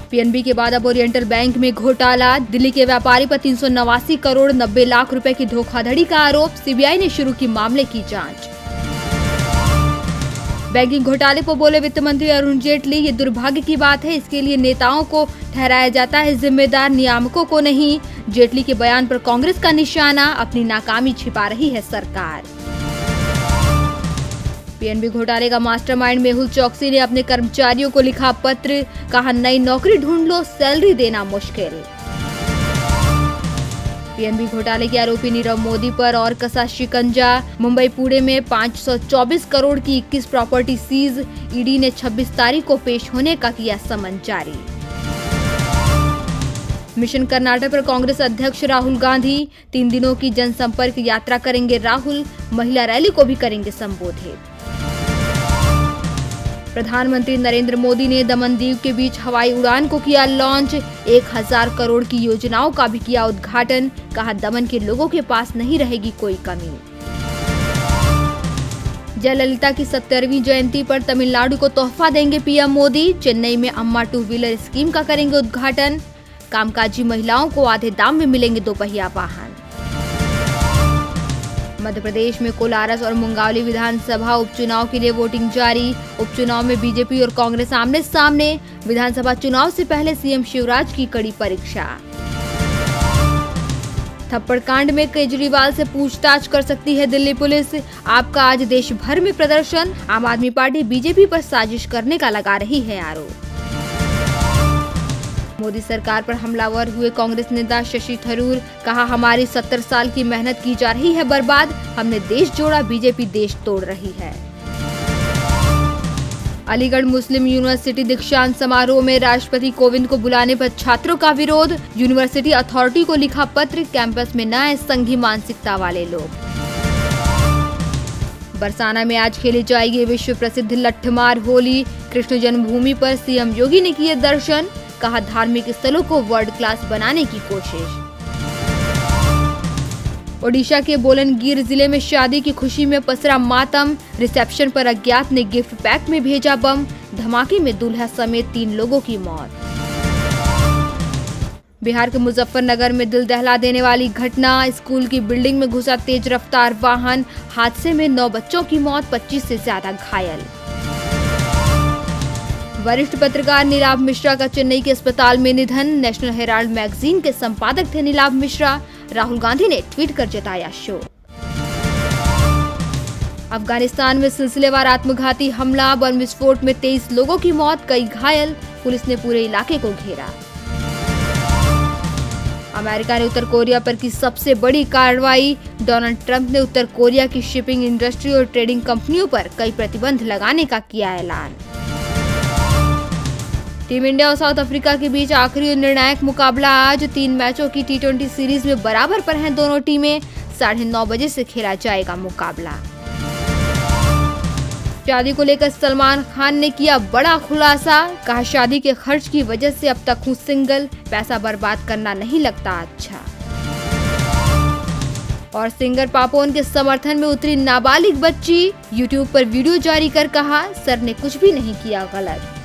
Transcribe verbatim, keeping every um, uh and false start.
PNB के बाद अब ओरिएंटल बैंक में घोटाला। दिल्ली के व्यापारी पर तीन सौ नवासी करोड़ नब्बे लाख रुपए की धोखाधड़ी का आरोप। सीबीआई ने शुरू की मामले की जांच। बैंकिंग घोटाले पर बोले वित्त मंत्री अरुण जेटली, ये दुर्भाग्य की बात है, इसके लिए नेताओं को ठहराया जाता है जिम्मेदार, नियामकों को नहीं। जेटली के बयान पर कांग्रेस का निशाना, अपनी नाकामी छिपा रही है सरकार। पीएनबी घोटाले का मास्टरमाइंड मेहुल चौकसी ने अपने कर्मचारियों को लिखा पत्र, कहा नई नौकरी ढूंढ लो, सैलरी देना मुश्किल। पीएनबी घोटाले के आरोपी नीरव मोदी पर और कसा शिकंजा। मुंबई पुणे में पाँच सौ चौबीस करोड़ की इक्कीस प्रॉपर्टी सीज। ईडी ने छब्बीस तारीख को पेश होने का किया समन जारी। मिशन कर्नाटक पर कांग्रेस अध्यक्ष राहुल गांधी तीन दिनों की जनसंपर्क यात्रा करेंगे राहुल। महिला रैली को भी करेंगे संबोधित। प्रधानमंत्री नरेंद्र मोदी ने दमन दीव के बीच हवाई उड़ान को किया लॉन्च। एक हजार करोड़ की योजनाओं का भी किया उद्घाटन। कहा दमन के लोगों के पास नहीं रहेगी कोई कमी। जयललिता की सत्तरवीं जयंती पर तमिलनाडु को तोहफा देंगे पीएम मोदी। चेन्नई में अम्मा टू व्हीलर स्कीम का करेंगे उद्घाटन। कामकाजी महिलाओं को आधे दाम में मिलेंगे दोपहिया वाहन। मध्य प्रदेश में कोलारस और मुंगावली विधानसभा उपचुनाव के लिए वोटिंग जारी। उपचुनाव में बीजेपी और कांग्रेस आमने सामने। विधानसभा चुनाव से पहले सीएम शिवराज की कड़ी परीक्षा। थप्पड़ कांड में केजरीवाल से पूछताछ कर सकती है दिल्ली पुलिस। आपका आज देश भर में प्रदर्शन। आम आदमी पार्टी बीजेपी पर साजिश करने का लगा रही है आरोप। मोदी सरकार पर हमलावर हुए कांग्रेस नेता शशि थरूर। कहा हमारी सत्तर साल की मेहनत की जा रही है बर्बाद। हमने देश जोड़ा, बीजेपी देश तोड़ रही है। अलीगढ़ मुस्लिम यूनिवर्सिटी दीक्षांत समारोह में राष्ट्रपति कोविंद को बुलाने पर छात्रों का विरोध। यूनिवर्सिटी अथॉरिटी को लिखा पत्र, कैंपस में न आए संघी मानसिकता वाले लोग। बरसाना में आज खेली जाएगी विश्व प्रसिद्ध लट्ठमार होली। कृष्ण जन्मभूमि पर सीएम योगी ने किए दर्शन। कहा धार्मिक स्थलों को वर्ल्ड क्लास बनाने की कोशिश। ओडिशा के बोलनगिर जिले में शादी की खुशी में पसरा मातम। रिसेप्शन पर अज्ञात ने गिफ्ट पैक में भेजा बम। धमाके में दूल्हा समेत तीन लोगों की मौत। बिहार के मुजफ्फरनगर में दिल दहला देने वाली घटना। स्कूल की बिल्डिंग में घुसा तेज रफ्तार वाहन। हादसे में नौ बच्चों की मौत, पच्चीस से ज्यादा घायल। वरिष्ठ पत्रकार नीलाभ मिश्रा का चेन्नई के अस्पताल में निधन। नेशनल हेराल्ड मैगजीन के संपादक थे नीलाभ मिश्रा। राहुल गांधी ने ट्वीट कर जताया शोक। अफगानिस्तान में सिलसिलेवार आत्मघाती हमला। बम विस्फोट में तेईस लोगों की मौत, कई घायल। पुलिस ने पूरे इलाके को घेरा। अमेरिका ने उत्तर कोरिया पर की सबसे बड़ी कार्रवाई। डोनाल्ड ट्रंप ने उत्तर कोरिया की शिपिंग इंडस्ट्री और ट्रेडिंग कंपनियों पर कई प्रतिबंध लगाने का किया ऐलान। टीम इंडिया और साउथ अफ्रीका के बीच आखिरी और निर्णायक मुकाबला आज। तीन मैचों की टी ट्वेंटी सीरीज में बराबर पर हैं दोनों टीमें। साढ़े नौ बजे से खेला जाएगा मुकाबला। शादी को लेकर सलमान खान ने किया बड़ा खुलासा। कहा शादी के खर्च की वजह से अब तक हूँ सिंगल, पैसा बर्बाद करना नहीं लगता अच्छा। और सिंगर पापोन के समर्थन में उतरी नाबालिग बच्ची। यूट्यूब पर वीडियो जारी कर कहा सर ने कुछ भी नहीं किया गलत।